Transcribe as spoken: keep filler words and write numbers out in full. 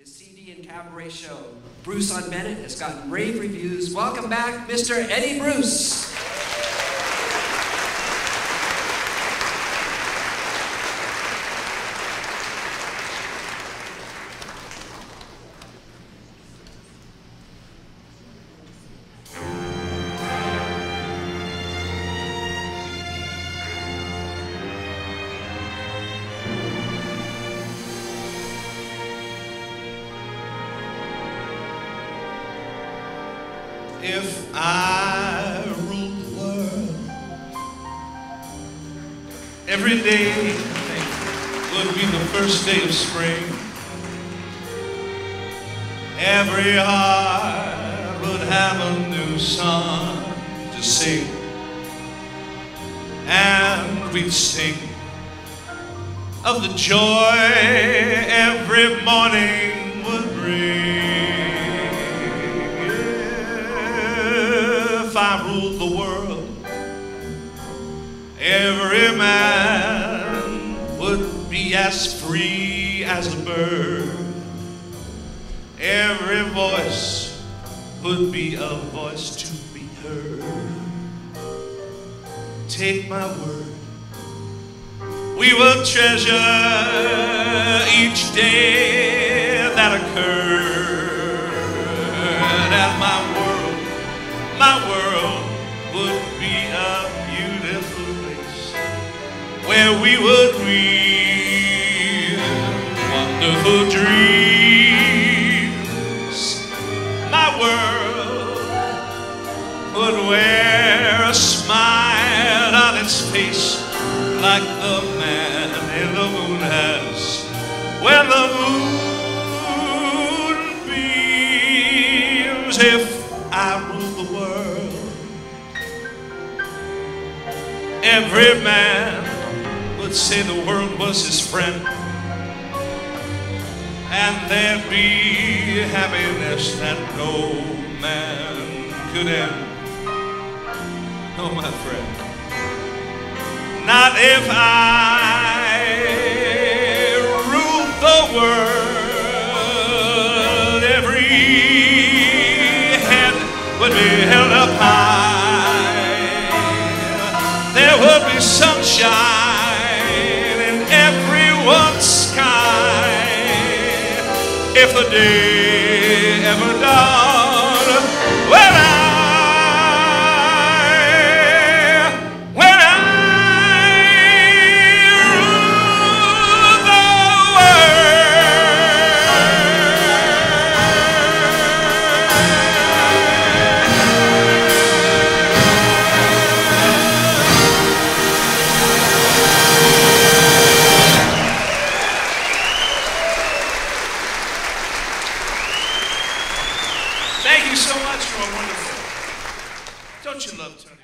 His C D and cabaret show, Bruce on Bennett, has gotten rave reviews. Welcome back, Mister Eddie Bruce. If I ruled the world, every day would be the first day of spring. Every heart would have a new song to sing, and we'd sing of the joy every morning would bring. If I ruled the world, every man would be as free as a bird. Every voice would be a voice to be heard. Take my word, we will treasure each day that occurred, and my world, my world would be a beautiful place where we would dream wonderful dreams. My world would wear a smile on its face like the man in the moon has when the moon beams. If I ruled the world, every man would say the world was his friend, and there'd be happiness that no man could end. Oh, my friend, not if I ruled the world. Every head would be held up high. There would be sunshine in everyone's sky. If the day ever dawned when I Thank you so much for a wonderful. Don't you love Tony?